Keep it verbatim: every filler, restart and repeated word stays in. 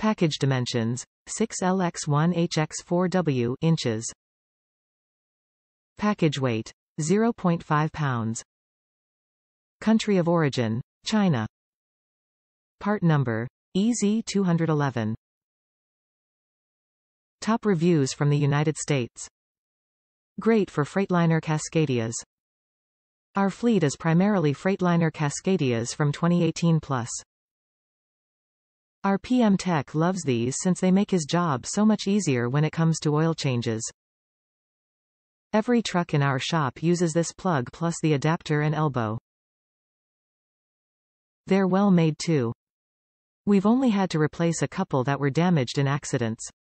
Package dimensions, six L by one H by four W inches. Package weight, zero point five pounds. Country of origin, China. Part number, E Z two eleven. Top reviews from the United States. Great for Freightliner Cascadias. Our fleet is primarily Freightliner Cascadias from twenty eighteen plus. Our P M Tech loves these since they make his job so much easier when it comes to oil changes. Every truck in our shop uses this plug plus the adapter and elbow. They're well made too. We've only had to replace a couple that were damaged in accidents.